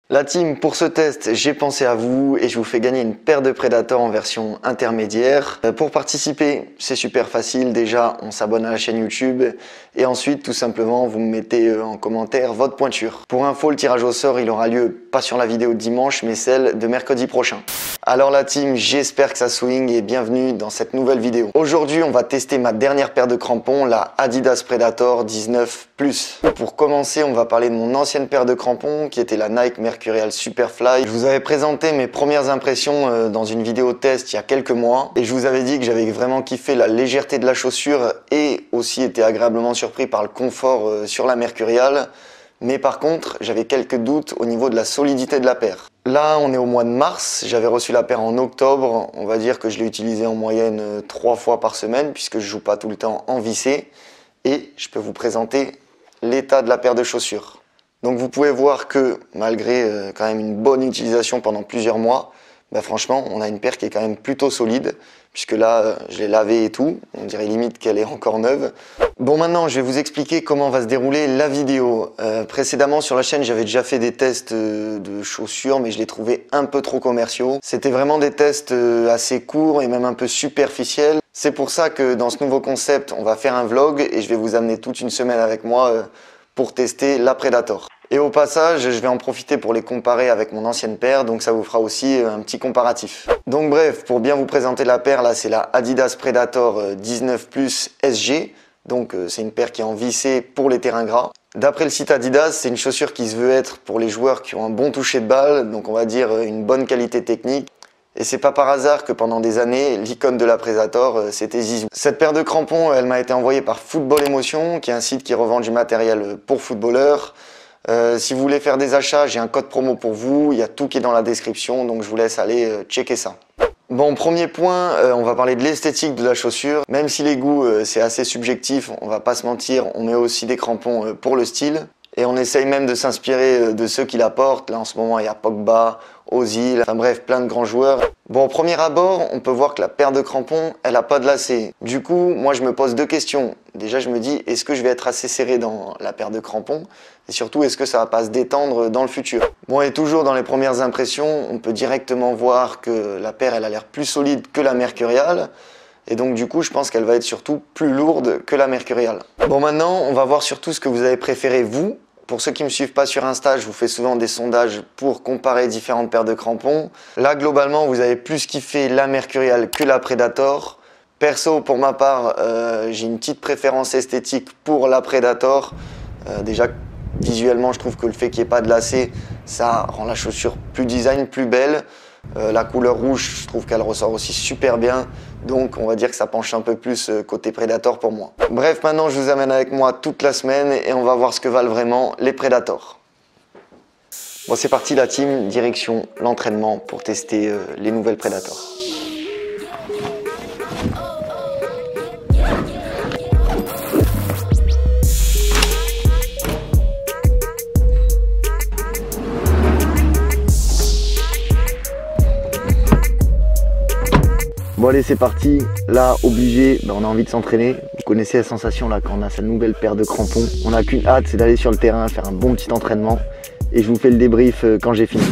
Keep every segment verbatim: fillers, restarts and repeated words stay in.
La team, pour ce test, j'ai pensé à vous et je vous fais gagner une paire de Predator en version intermédiaire. Euh, pour participer, c'est super facile. Déjà, on s'abonne à la chaîne YouTube et ensuite, tout simplement, vous me mettez en commentaire votre pointure. Pour info, le tirage au sort, il aura lieu pas sur la vidéo de dimanche, mais celle de mercredi prochain. Alors la team, j'espère que ça swing et bienvenue dans cette nouvelle vidéo. Aujourd'hui, on va tester ma dernière paire de crampons, la Adidas Predator dix-neuf plus. Pour commencer, on va parler de mon ancienne paire de crampons qui était la Nike Mercurial Superfly. Je vous avais présenté mes premières impressions dans une vidéo test il y a quelques mois et je vous avais dit que j'avais vraiment kiffé la légèreté de la chaussure et aussi été agréablement surpris par le confort sur la Mercurial. Mais par contre, j'avais quelques doutes au niveau de la solidité de la paire. Là, on est au mois de mars, j'avais reçu la paire en octobre. On va dire que je l'ai utilisée en moyenne trois fois par semaine puisque je joue pas tout le temps en vissé. Et je peux vous présenter l'état de la paire de chaussures. Donc vous pouvez voir que malgré euh, quand même une bonne utilisation pendant plusieurs mois, bah franchement, on a une paire qui est quand même plutôt solide. Puisque là, euh, je l'ai lavée et tout. On dirait limite qu'elle est encore neuve. Bon, maintenant, je vais vous expliquer comment va se dérouler la vidéo. Euh, précédemment, sur la chaîne, j'avais déjà fait des tests euh, de chaussures, mais je les trouvais un peu trop commerciaux. C'était vraiment des tests euh, assez courts et même un peu superficiels. C'est pour ça que dans ce nouveau concept, on va faire un vlog et je vais vous amener toute une semaine avec moi euh, pour tester la Predator. Et au passage, je vais en profiter pour les comparer avec mon ancienne paire, donc ça vous fera aussi un petit comparatif. Donc bref, pour bien vous présenter la paire, là c'est la Adidas Predator dix-neuf plus S G, donc c'est une paire qui est en vissé pour les terrains gras. D'après le site Adidas, c'est une chaussure qui se veut être pour les joueurs qui ont un bon toucher de balle, donc on va dire une bonne qualité technique. Et c'est pas par hasard que pendant des années, l'icône de la Predator, c'était Zizou. Cette paire de crampons, elle m'a été envoyée par Football Emotion, qui est un site qui revend du matériel pour footballeurs. Euh, si vous voulez faire des achats, j'ai un code promo pour vous, il y a tout qui est dans la description, donc je vous laisse aller euh, checker ça. Bon, premier point, euh, on va parler de l'esthétique de la chaussure. Même si les goûts, euh, c'est assez subjectif, on va pas se mentir, on met aussi des crampons euh, pour le style. Et on essaye même de s'inspirer euh, de ceux qui la portent. Là, en ce moment, il y a Pogba, Ozil, enfin bref, plein de grands joueurs. Bon, au premier abord, on peut voir que la paire de crampons, elle a pas de lacets. Du coup, moi, je me pose deux questions. Déjà, je me dis, est-ce que je vais être assez serré dans la paire de crampons? Et surtout, est-ce que ça va pas se détendre dans le futur? Bon, et toujours dans les premières impressions, on peut directement voir que la paire, elle a l'air plus solide que la Mercurial. Et donc, du coup, je pense qu'elle va être surtout plus lourde que la Mercurial. Bon, maintenant, on va voir surtout ce que vous avez préféré, vous. Pour ceux qui me suivent pas sur Insta, je vous fais souvent des sondages pour comparer différentes paires de crampons. Là, globalement, vous avez plus kiffé la Mercurial que la Predator. Perso, pour ma part, euh, j'ai une petite préférence esthétique pour la Predator. Euh, déjà, visuellement, je trouve que le fait qu'il n'y ait pas de lacets, ça rend la chaussure plus design, plus belle. Euh, la couleur rouge, je trouve qu'elle ressort aussi super bien. Donc on va dire que ça penche un peu plus côté Predator pour moi. Bref, maintenant je vous amène avec moi toute la semaine et on va voir ce que valent vraiment les Predators. Bon, c'est parti la team, direction l'entraînement pour tester euh, les nouvelles Predators. Bon allez, c'est parti. Là, obligé, ben, on a envie de s'entraîner. Vous connaissez la sensation là quand on a sa nouvelle paire de crampons. On n'a qu'une hâte, c'est d'aller sur le terrain, faire un bon petit entraînement. Et je vous fais le débrief quand j'ai fini.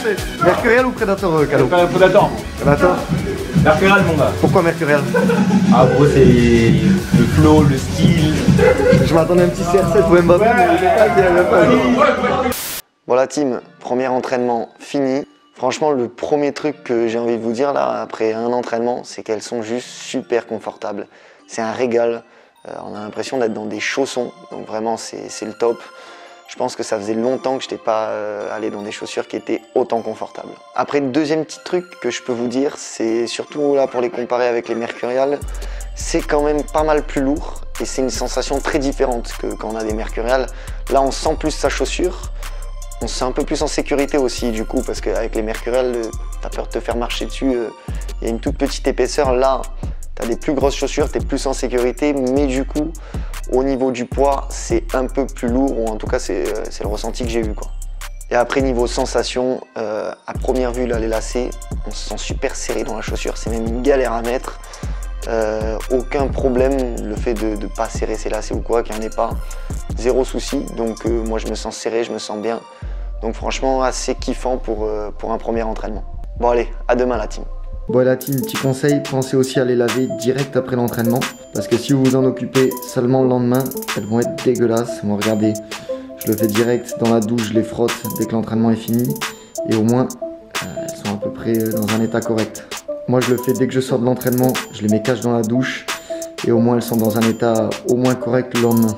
Mercurial ou Predator, euh, Calo? Predator. Predator. Mercurial, mon gars. Pourquoi Mercurial? Ah, gros, c'est le flow, le style. Je m'attendais à un petit C R sept ou Mbappé, mais il n'est pas dit, il n'est pas dit. Voilà, team, premier entraînement fini. Franchement, le premier truc que j'ai envie de vous dire là, après un entraînement, c'est qu'elles sont juste super confortables. C'est un régal. Euh, on a l'impression d'être dans des chaussons, donc vraiment, c'est le top. Je pense que ça faisait longtemps que je n'étais pas euh, allé dans des chaussures qui étaient autant confortables. Après, le deuxième petit truc que je peux vous dire, c'est surtout là pour les comparer avec les Mercurial, c'est quand même pas mal plus lourd et c'est une sensation très différente que quand on a des Mercurial. Là, on sent plus sa chaussure. On se sent un peu plus en sécurité aussi du coup parce qu'avec les Mercurial, t'as peur de te faire marcher dessus, il euh, y a une toute petite épaisseur. Là, t'as des plus grosses chaussures, t'es plus en sécurité, mais du coup, au niveau du poids, c'est un peu plus lourd, ou en tout cas, c'est euh, le ressenti que j'ai eu, quoi. Et après, niveau sensation, euh, à première vue, là, les lacets, on se sent super serré dans la chaussure, c'est même une galère à mettre. Euh, aucun problème, le fait de ne pas serrer ses lacets ou quoi, qu'il n'y en ait pas, zéro souci. Donc euh, moi, je me sens serré, je me sens bien. Donc franchement, assez kiffant pour, euh, pour un premier entraînement. Bon allez, à demain la team. Bon la team, petit conseil, pensez aussi à les laver direct après l'entraînement. Parce que si vous vous en occupez seulement le lendemain, elles vont être dégueulasses. Bon regardez, je le fais direct dans la douche, je les frotte dès que l'entraînement est fini. Et au moins, euh, elles sont à peu près dans un état correct. Moi je le fais dès que je sors de l'entraînement, je les mets cache dans la douche. Et au moins elles sont dans un état au moins correct le lendemain.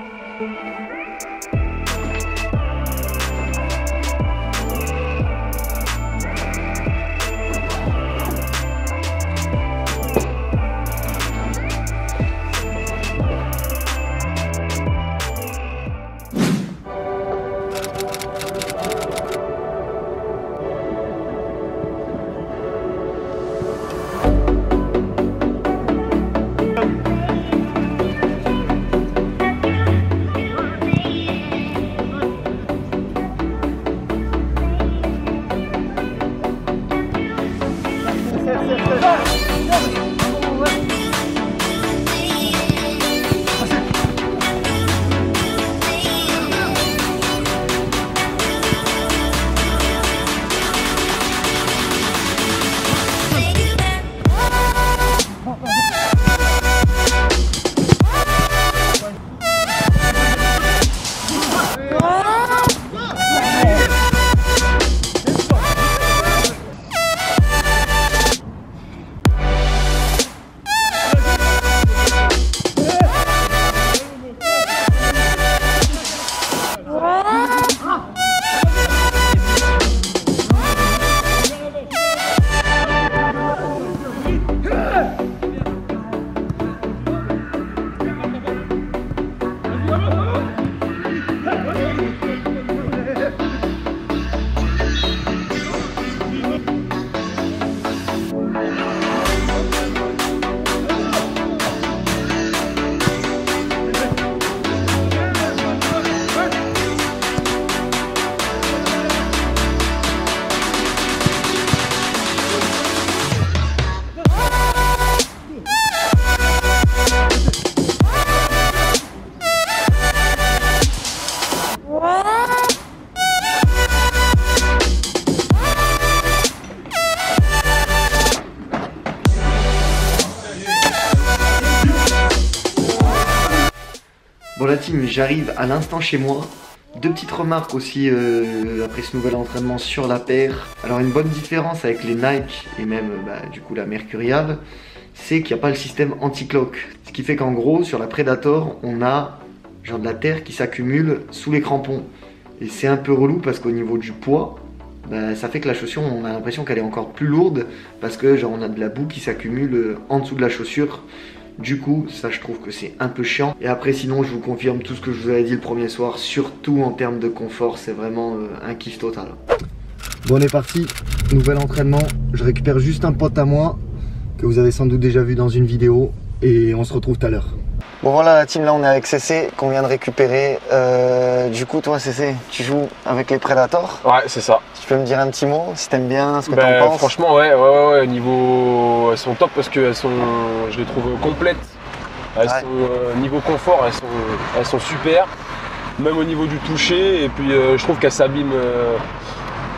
Bon la team, j'arrive à l'instant chez moi. Deux petites remarques aussi euh, après ce nouvel entraînement sur la paire. Alors une bonne différence avec les Nike et même bah, du coup la Mercurial, c'est qu'il n'y a pas le système anti-clock. Ce qui fait qu'en gros sur la Predator, on a genre de la terre qui s'accumule sous les crampons. Et c'est un peu relou parce qu'au niveau du poids, bah, ça fait que la chaussure, on a l'impression qu'elle est encore plus lourde parce que genre on a de la boue qui s'accumule en dessous de la chaussure. Du coup, ça je trouve que c'est un peu chiant. Et après sinon, je vous confirme tout ce que je vous avais dit le premier soir, surtout en termes de confort, c'est vraiment euh, un kiff total. Bon, on est parti, nouvel entraînement. Je récupère juste un pote à moi que vous avez sans doute déjà vu dans une vidéo et on se retrouve tout à l'heure. Bon voilà la team, là on est avec C C qu'on vient de récupérer. Euh, du coup toi C C, tu joues avec les Predators? Ouais, c'est ça. Tu peux me dire un petit mot si t'aimes bien, ce que bah, t'en penses? Franchement ouais, ouais, ouais, ouais, niveau elles sont top parce que sont, je les trouve complètes. Elles ouais. sont, euh, niveau confort, elles sont, elles sont super. Même au niveau du toucher et puis euh, je trouve qu'elles s'abîment euh,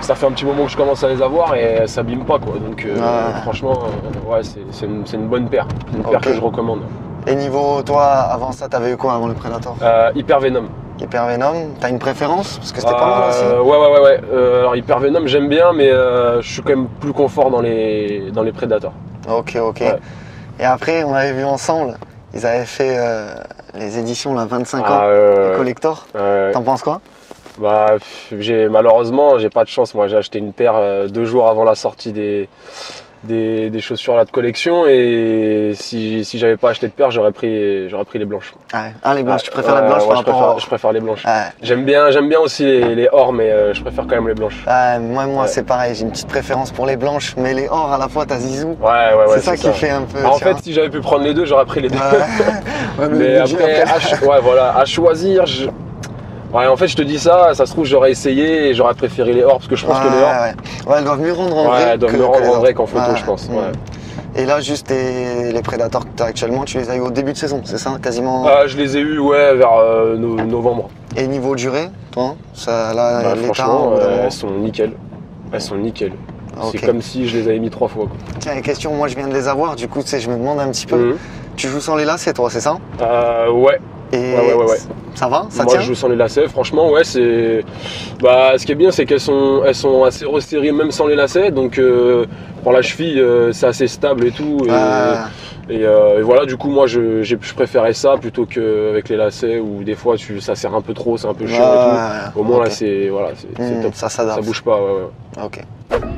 ça fait un petit moment que je commence à les avoir et elles s'abîment pas, quoi. Donc euh, ouais. franchement, euh, ouais, c'est une, une bonne paire. Une paire okay. que je recommande. Et niveau, toi, avant ça, t'avais eu quoi avant le Predator? euh, Hyper Venom. Hyper Venom, t'as une préférence? Parce que c'était euh, pas mal aussi. Ouais, ouais, ouais. ouais. Euh, alors Hyper Venom, j'aime bien, mais euh, je suis quand même plus confort dans les, dans les Predators. Ok, ok. Ouais. Et après, on avait vu ensemble, ils avaient fait euh, les éditions là, vingt-cinq ans, Ah, euh, les collector. euh, T'en penses quoi? Bah, j'ai malheureusement, j'ai pas de chance. Moi, j'ai acheté une paire euh, deux jours avant la sortie des, des, des chaussures là de collection, et si, si j'avais pas acheté de paire, j'aurais pris, j'aurais pris les blanches. Ah, ah les blanches, ah, tu préfères ouais, les blanches ouais, par je rapport préfère, au... je préfère les blanches. Ouais. J'aime bien, j'aime bien aussi les, les or, mais euh, je préfère quand même les blanches. Ah, moi, moi ouais. c'est pareil, j'ai une petite préférence pour les blanches, mais les or à la fois, t'as Zizou. Ouais, ouais, ouais. C'est ça qui ça. fait un peu. Bah, en fait, si j'avais pu prendre les deux, j'aurais pris les deux. Ouais, mais mais après, après... À, ch ouais, voilà, à choisir, je... ouais, en fait, je te dis ça, ça se trouve, j'aurais essayé et j'aurais préféré les or, parce que je pense ouais, que les or. Ouais, ouais, elles doivent mieux rendre en ouais, vrai. Elles doivent que, mieux rendre en vrai qu'en photo, ouais, je pense. mmh. Ouais. Et là, juste les, les Predators que tu as actuellement, tu les as eu au début de saison, c'est ça, quasiment? Ah, je les ai eus, ouais, vers euh, no novembre. Et niveau durée, toi, ça, là, bah, franchement, euh, elles sont nickel. Elles sont nickel. Okay. C'est comme si je les avais mis trois fois, quoi. Tiens, question, moi je viens de les avoir, du coup, tu sais, je me demande un petit peu. Mmh. Tu joues sans les lacets, toi, c'est ça? euh, Ouais. Et ouais, ouais, ouais, ouais. Ça va? Ça Moi, tient? je joue sans les lacets, franchement, ouais, c'est. Bah, ce qui est bien, c'est qu'elles sont, elles sont assez resserrées, même sans les lacets, donc euh, pour la cheville, euh, c'est assez stable et tout. Et, ah. et, euh, et voilà, du coup, moi, je, je préférais ça plutôt qu'avec les lacets où des fois, tu, ça serre un peu trop, c'est un peu chiant ah, et tout. Au moins, okay. Là, c'est voilà, mmh, top. Ça s'adapte. Ça bouge pas, ouais, ouais. Ok.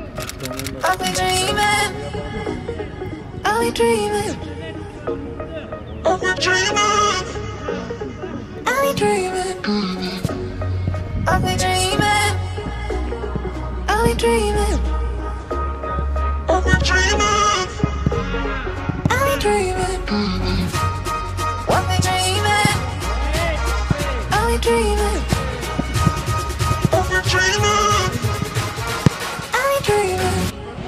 I'll be dreaming, I'll be dreaming, I'll be dreaming, I'll be dreaming, I'll be dreaming, I'll be dreaming, I'll be dreaming, I'll be dreaming, I'll be dreaming.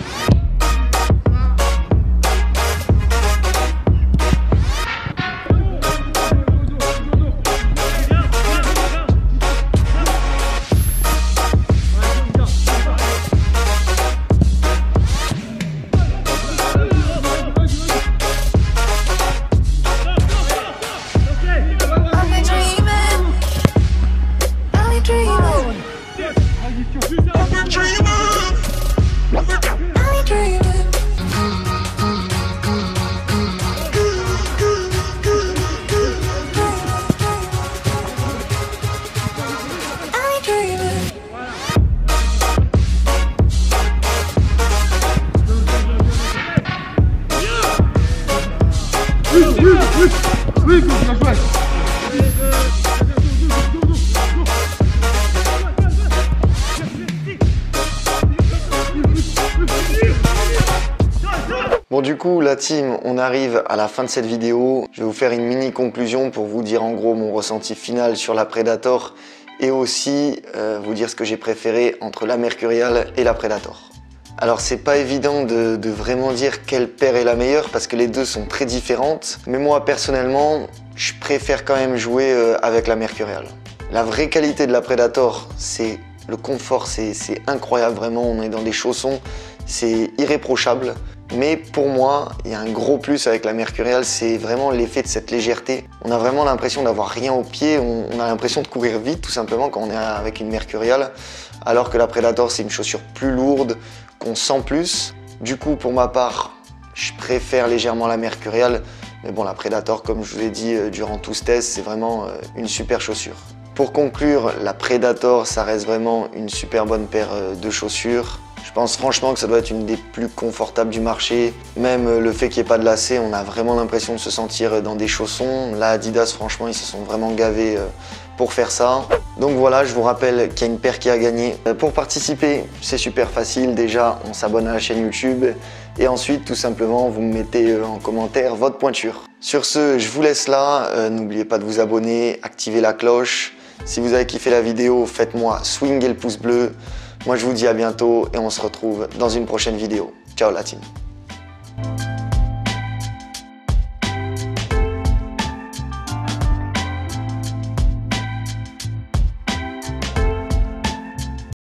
Bon, du coup, la team, on arrive à la fin de cette vidéo. Je vais vous faire une mini conclusion pour vous dire en gros mon ressenti final sur la Predator et aussi euh, vous dire ce que j'ai préféré entre la Mercurial et la Predator. Alors, c'est pas évident de, de vraiment dire quelle paire est la meilleure parce que les deux sont très différentes. Mais moi, personnellement, je préfère quand même jouer euh, avec la Mercurial. La vraie qualité de la Predator, c'est le confort, c'est incroyable vraiment. On est dans des chaussons, c'est irréprochable. Mais pour moi, il y a un gros plus avec la Mercurial, c'est vraiment l'effet de cette légèreté. On a vraiment l'impression d'avoir rien au pied, on, on a l'impression de courir vite tout simplement quand on est avec une Mercurial. Alors que la Predator, c'est une chaussure plus lourde, qu'on sent plus. Du coup, pour ma part, je préfère légèrement la Mercurial. Mais bon, la Predator, comme je vous ai dit euh, durant tout ce test, c'est vraiment euh, une super chaussure. Pour conclure, la Predator, ça reste vraiment une super bonne paire euh, de chaussures. Je pense franchement que ça doit être une des plus confortables du marché. Même le fait qu'il n'y ait pas de lacets, on a vraiment l'impression de se sentir dans des chaussons. Là, Adidas, franchement, ils se sont vraiment gavés pour faire ça. Donc voilà, je vous rappelle qu'il y a une paire qui a gagné. Pour participer, c'est super facile. Déjà, on s'abonne à la chaîne YouTube. Et ensuite, tout simplement, vous me mettez en commentaire votre pointure. Sur ce, je vous laisse là. Euh, N'oubliez pas de vous abonner, activer la cloche. Si vous avez kiffé la vidéo, faites-moi swinguer le pouce bleu. Moi, je vous dis à bientôt et on se retrouve dans une prochaine vidéo. Ciao la team!